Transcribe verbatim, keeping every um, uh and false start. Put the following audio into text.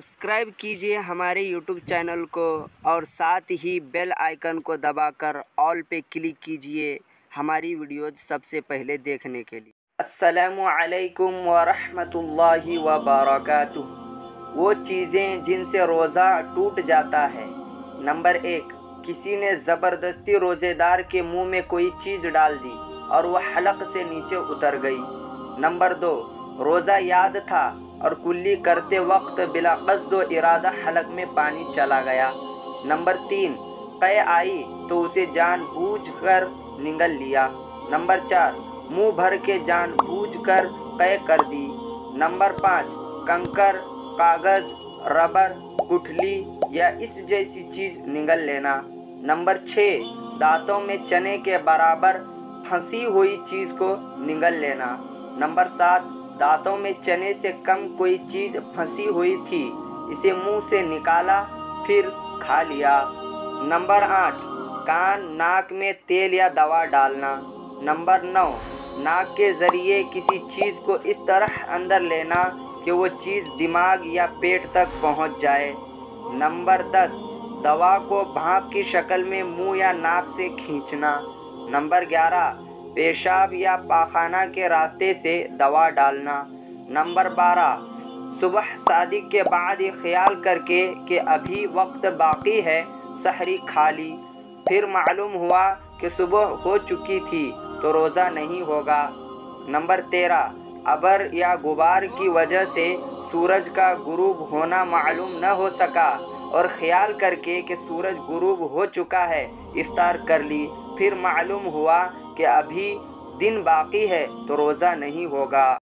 Subscribe कीजिए हमारे YouTube channel को और साथ ही बेल आइकन को दबाकर ऑल पे क्लिक कीजिए हमारी वीडियोज़ सबसे पहले देखने के लिए। अस्सलामु अलैकुम व रहमतुल्लाहि व बरकातुहू। वो चीज़ें जिनसे रोज़ा टूट जाता है। नंबर एक, किसी ने ज़बरदस्ती रोज़ेदार के मुंह में कोई चीज़ डाल दी और वह हलक से नीचे उतर गई। नंबर दो, रोज़ा याद था और कुल्ली करते वक्त बिला क़स्द व इरादा हलक में पानी चला गया। नंबर तीन, क़य आई तो उसे जानबूझकर निगल लिया। नंबर चार, मुंह भर के जानबूझकर क़य कर दी। नंबर पाँच, कंकर, कागज़, रबर, गुठली या इस जैसी चीज़ निगल लेना। नंबर छः, दांतों में चने के बराबर फंसी हुई चीज़ को निगल लेना। नंबर सात, दांतों में चने से कम कोई चीज़ फंसी हुई थी, इसे मुंह से निकाला फिर खा लिया। नंबर आठ, कान नाक में तेल या दवा डालना। नंबर नौ, नाक के ज़रिए किसी चीज़ को इस तरह अंदर लेना कि वो चीज़ दिमाग या पेट तक पहुंच जाए। नंबर दस, दवा को भाप की शक्ल में मुंह या नाक से खींचना। नंबर ग्यारह, पेशाब या पाखाना के रास्ते से दवा डालना। नंबर बारह, सुबह सादिक के बाद ये ख्याल करके कि अभी वक्त बाकी है सहरी खा ली, फिर मालूम हुआ कि सुबह हो चुकी थी तो रोज़ा नहीं होगा। नंबर तेरह, अबर या गुबार की वजह से सूरज का गुरूब होना मालूम न हो सका और ख्याल करके कि सूरज गुरूब हो चुका है इफ्तार कर ली, फिर मालूम हुआ कि अभी दिन बाकी है तो रोज़ा नहीं होगा।